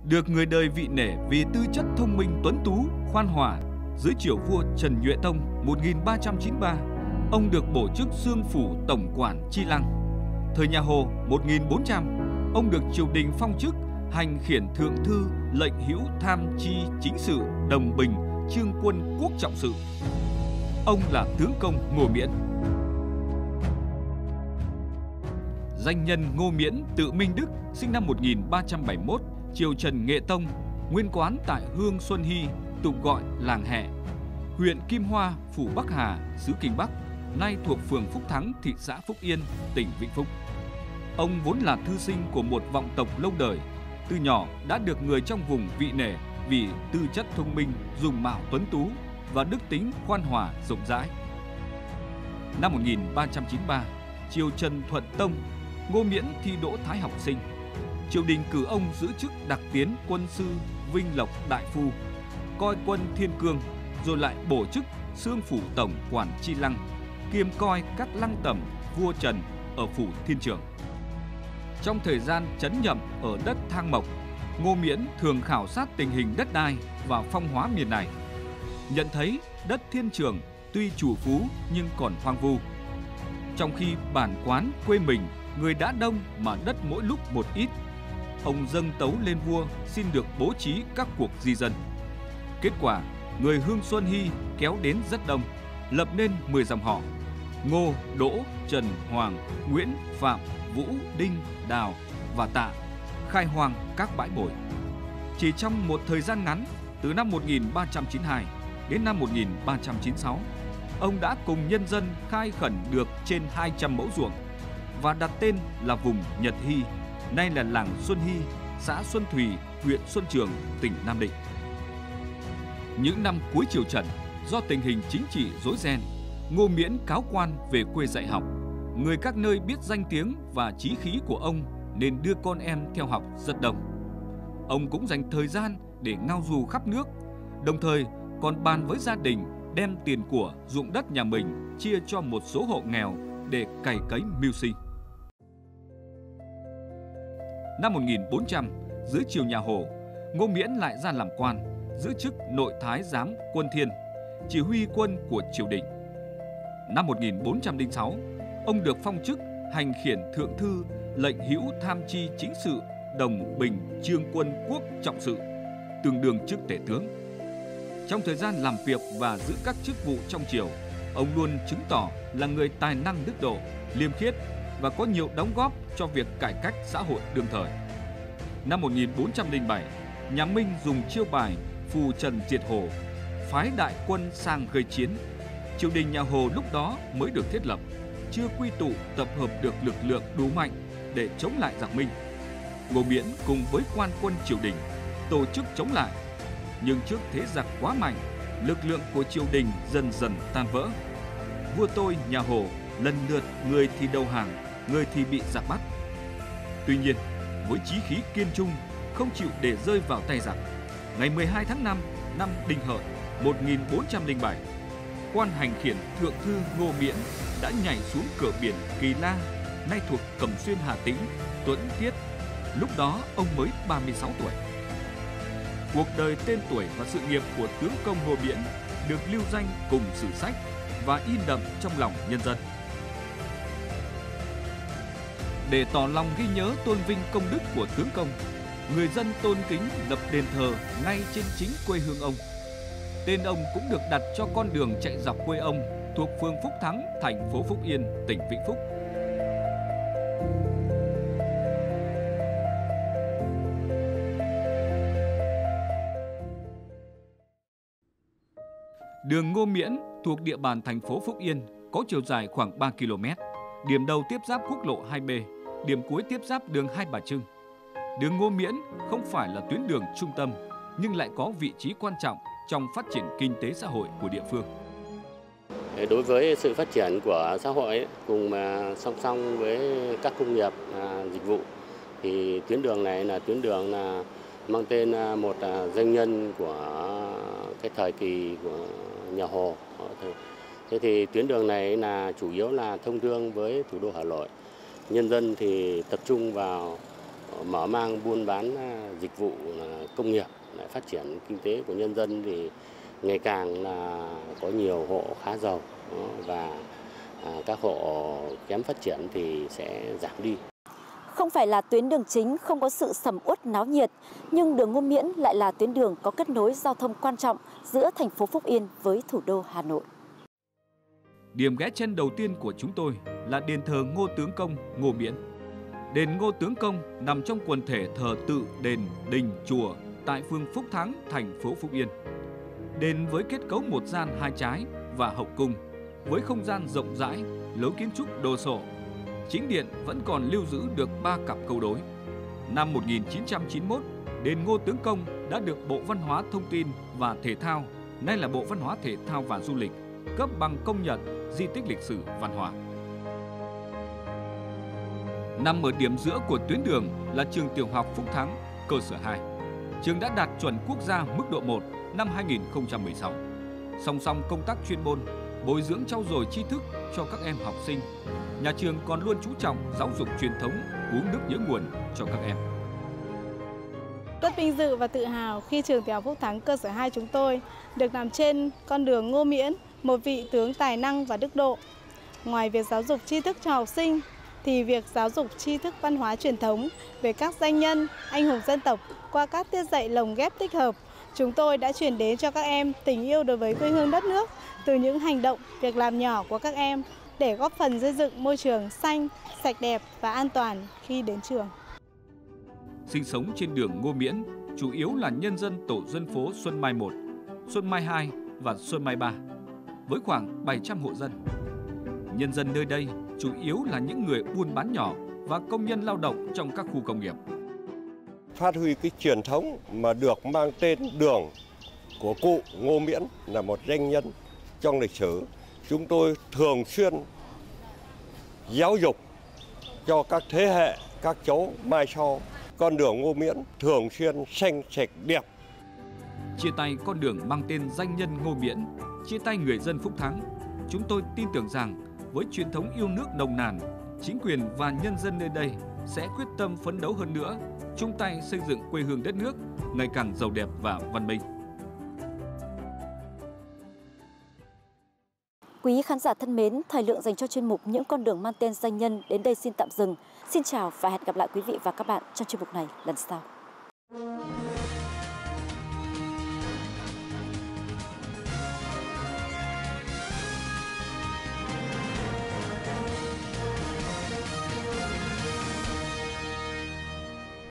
Được người đời vị nể vì tư chất thông minh tuấn tú, khoan hòa, dưới triều vua Trần Nhuệ Tông 1393, ông được bổ chức xương phủ tổng quản Chi Lăng. Thời nhà Hồ 1400, ông được triều đình phong chức hành khiển thượng thư lệnh hữu tham chi chính sự Đồng Bình Chương Quân Quốc Trọng Sự. Ông là tướng công Ngô Miễn. Danh nhân Ngô Miễn tự Minh Đức, sinh năm 1371, triều Trần Nghệ Tông, nguyên quán tại Hương Xuân Hy, tục gọi làng Hẹ, huyện Kim Hoa, phủ Bắc Hà, xứ Kinh Bắc, nay thuộc phường Phúc Thắng, thị xã Phúc Yên, tỉnh Vĩnh Phúc. Ông vốn là thư sinh của một vọng tộc lâu đời, từ nhỏ đã được người trong vùng vị nể vì tư chất thông minh, dùng mạo tuấn tú và đức tính khoan hòa rộng rãi. Năm 1393, triều Trần Thuận Tông, Ngô Miễn thi đỗ thái học sinh. Triều đình cử ông giữ chức đặc tiến quân sư Vinh Lộc Đại Phu, coi quân Thiên Cương, rồi lại bổ chức xương phủ tổng quản Chi Lăng, kiêm coi các lăng tẩm vua Trần ở phủ Thiên Trường. Trong thời gian trấn nhậm ở đất Thang Mộc, Ngô Miễn thường khảo sát tình hình đất đai và phong hóa miền này. Nhận thấy đất Thiên Trường tuy chủ phú nhưng còn hoang vu. Trong khi bản quán quê mình người đã đông mà đất mỗi lúc một ít, ông dâng tấu lên vua xin được bố trí các cuộc di dân. Kết quả, người Hương Xuân Hy kéo đến rất đông, lập nên 10 dòng họ: Ngô, Đỗ, Trần, Hoàng, Nguyễn, Phạm, Vũ, Đinh, Đào và Tạ, khai hoang các bãi bồi. Chỉ trong một thời gian ngắn, từ năm 1392 đến năm 1396, ông đã cùng nhân dân khai khẩn được trên 200 mẫu ruộng và đặt tên là vùng Nhật Hy, nay là làng Xuân Hy, xã Xuân Thùy, huyện Xuân Trường, tỉnh Nam Định. Những năm cuối triều Trần, do tình hình chính trị rối ren, Ngô Miễn cáo quan về quê dạy học. Người các nơi biết danh tiếng và chí khí của ông nên đưa con em theo học rất đông. Ông cũng dành thời gian để ngao du khắp nước, đồng thời còn bàn với gia đình đem tiền của ruộng đất nhà mình chia cho một số hộ nghèo để cày cấy mưu sinh. Năm 1400, dưới triều nhà Hồ, Ngô Miễn lại ra làm quan, giữ chức nội thái giám quân Thiên, chỉ huy quân của triều đình. Năm 1406, ông được phong chức hành khiển thượng thư lệnh hữu tham chi chính sự Đồng Bình Chương Quân Quốc Trọng Sự, tương đương chức tể tướng. Trong thời gian làm việc và giữ các chức vụ trong triều, ông luôn chứng tỏ là người tài năng đức độ, liêm khiết và có nhiều đóng góp cho việc cải cách xã hội đương thời. Năm 1407, nhà Minh dùng chiêu bài phù trần diệt Hồ, phái đại quân sang gây chiến. Triều đình nhà Hồ lúc đó mới được thiết lập, chưa quy tụ tập hợp được lực lượng đủ mạnh để chống lại giặc Minh. Ngô Miễn cùng với quan quân triều đình tổ chức chống lại, nhưng trước thế giặc quá mạnh, lực lượng của triều đình dần dần tan vỡ. Vua tôi nhà Hồ lần lượt người thì đầu hàng, người thì bị giặc bắt. Tuy nhiên, với chí khí kiên trung, không chịu để rơi vào tay giặc, ngày 12 tháng 5 năm Đinh Hợi 1407, quan hành khiển thượng thư Ngô Miễn đã nhảy xuống cửa biển Kỳ La, nay thuộc Cẩm Xuyên Hà Tĩnh, Tuẫn Tiết. Lúc đó ông mới 36 tuổi. Cuộc đời, tên tuổi và sự nghiệp của tướng công Ngô Miễn được lưu danh cùng sử sách và in đậm trong lòng nhân dân. Để tỏ lòng ghi nhớ tôn vinh công đức của tướng công, người dân tôn kính lập đền thờ ngay trên chính quê hương ông. Tên ông cũng được đặt cho con đường chạy dọc quê ông thuộc phường Phúc Thắng, thành phố Phúc Yên, tỉnh Vĩnh Phúc. Đường Ngô Miễn thuộc địa bàn thành phố Phúc Yên có chiều dài khoảng 3 km. Điểm đầu tiếp giáp quốc lộ 2B, điểm cuối tiếp giáp đường Hai Bà Trưng. Đường Ngô Miễn không phải là tuyến đường trung tâm, nhưng lại có vị trí quan trọng trong phát triển kinh tế xã hội của địa phương. Đối với sự phát triển của xã hội cùng song song với các công nghiệp dịch vụ, thì tuyến đường này là tuyến đường mang tên một danh nhân của cái thời kỳ của nhà Hồ. Thế thì tuyến đường này là chủ yếu là thông thương với thủ đô Hà Nội. Nhân dân thì tập trung vào mở mang buôn bán dịch vụ công nghiệp, phát triển kinh tế của nhân dân thì ngày càng là có nhiều hộ khá giàu và các hộ kém phát triển thì sẽ giảm đi. Không phải là tuyến đường chính không có sự sầm uất náo nhiệt, nhưng đường Ngô Miễn lại là tuyến đường có kết nối giao thông quan trọng giữa thành phố Phúc Yên với thủ đô Hà Nội. Điểm ghé chân đầu tiên của chúng tôi là đền thờ Ngô Tướng Công, Ngô Miễn. Đền Ngô Tướng Công nằm trong quần thể thờ tự đền, đình, chùa tại phường Phúc Thắng, thành phố Phúc Yên. Đền với kết cấu một gian hai trái và hậu cung, với không gian rộng rãi, lối kiến trúc đồ sộ. Chính điện vẫn còn lưu giữ được 3 cặp câu đối. Năm 1991, đền Ngô Tướng Công đã được Bộ Văn hóa Thông tin và Thể thao, nay là Bộ Văn hóa Thể thao và Du lịch, cấp bằng công nhận di tích lịch sử văn hóa. Nằm ở điểm giữa của tuyến đường là trường tiểu học Phúc Thắng, cơ sở 2. Trường đã đạt chuẩn quốc gia mức độ 1 năm 2016. Song song công tác chuyên môn, bồi dưỡng trau dồi tri thức cho các em học sinh, nhà trường còn luôn chú trọng giáo dục truyền thống, uống nước nhớ nguồn cho các em. Rất vinh dự và tự hào khi trường tiểu học Phúc Thắng cơ sở 2 chúng tôi được nằm trên con đường Ngô Miễn, một vị tướng tài năng và đức độ. Ngoài việc giáo dục tri thức cho học sinh, thì việc giáo dục tri thức văn hóa truyền thống về các danh nhân, anh hùng dân tộc qua các tiết dạy lồng ghép tích hợp, chúng tôi đã truyền đến cho các em tình yêu đối với quê hương đất nước từ những hành động, việc làm nhỏ của các em để góp phần xây dựng môi trường xanh, sạch đẹp và an toàn khi đến trường. Sinh sống trên đường Ngô Miễn chủ yếu là nhân dân tổ dân phố Xuân Mai 1, Xuân Mai 2 và Xuân Mai 3, với khoảng 700 hộ dân. Nhân dân nơi đây chủ yếu là những người buôn bán nhỏ và công nhân lao động trong các khu công nghiệp. Phát huy cái truyền thống mà được mang tên đường của cụ Ngô Miễn là một danh nhân trong lịch sử. Chúng tôi thường xuyên giáo dục cho các thế hệ, các cháu mai sau. Con đường Ngô Miễn thường xuyên xanh sạch đẹp. Chia tay con đường mang tên danh nhân Ngô Miễn, chia tay người dân Phúc Thắng, chúng tôi tin tưởng rằng với truyền thống yêu nước nồng nàn, chính quyền và nhân dân nơi đây sẽ quyết tâm phấn đấu hơn nữa, chung tay xây dựng quê hương đất nước ngày càng giàu đẹp và văn minh. Quý khán giả thân mến, thời lượng dành cho chuyên mục Những con đường mang tên danh nhân đến đây xin tạm dừng. Xin chào và hẹn gặp lại quý vị và các bạn trong chuyên mục này lần sau.